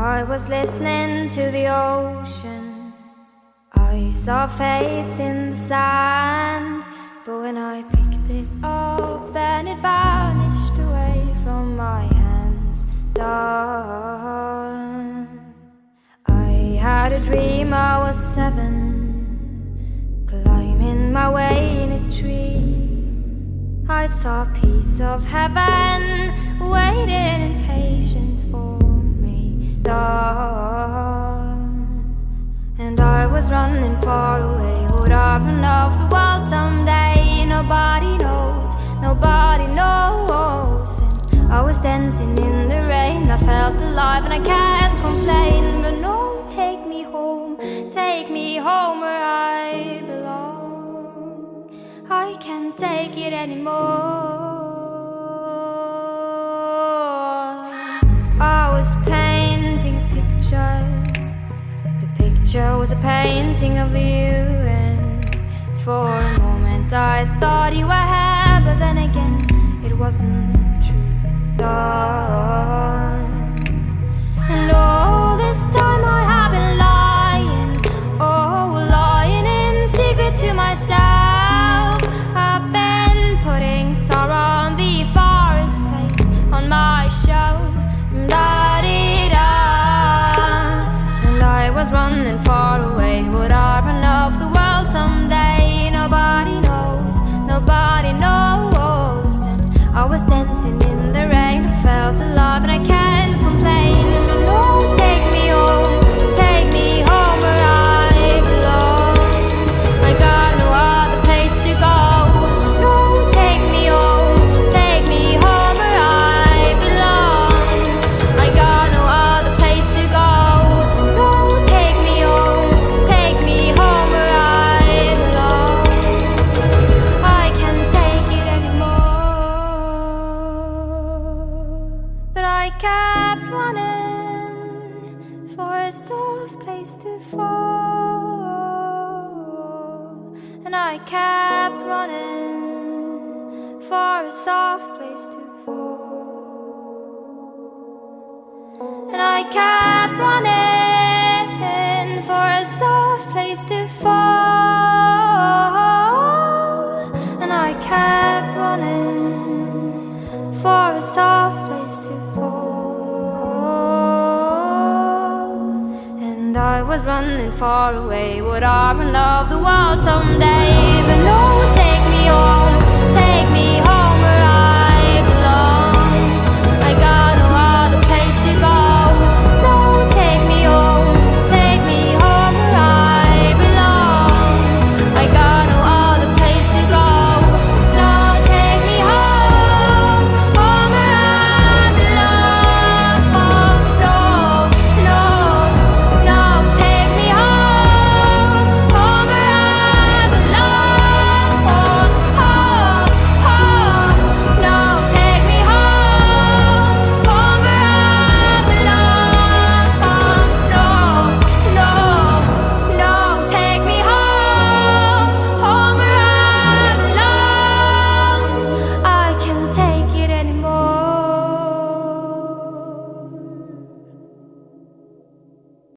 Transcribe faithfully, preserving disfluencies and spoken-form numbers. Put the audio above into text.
I was listening to the ocean. I saw a face in the sand, but when I picked it up, then it vanished away from my hands. Dark. I had a dream I was seven, climbing my way in a tree. I saw a piece of heaven waiting impatient for me. Dark. And I was running far away. Would I run off the wall someday? Nobody knows, nobody knows. And I was dancing in the rain. I felt alive and I can't complain. But no, take me home, take me home where I belong. I can't take it anymore. I was painting a picture. The picture was a painting of you, and for a moment I thought you were here, but then again it wasn't true. Dark. And all this time I have been lying, oh, lying in secret to myself. I've been putting sorrow on the forest place on my shelf. Da-dee-da. And I was running far away. Would I run off the world someday? Nobody knows, nobody knows. And I was dancing in the rain. I felt alive and I can't complain. But no, take me home, take me home where I belong. I got no other place to go. No, take me home, take me home where I belong. I got no other place to go. No, take me home, take me home where I belong. I can't take it anymore. But I kept running for a soft place to fall. And I kept running for a soft place to fall. And I kept running for a soft place to fall. And I kept running for a soft place to fall. And I was running far away. Would I run off the world someday? But no, take me home, take me home.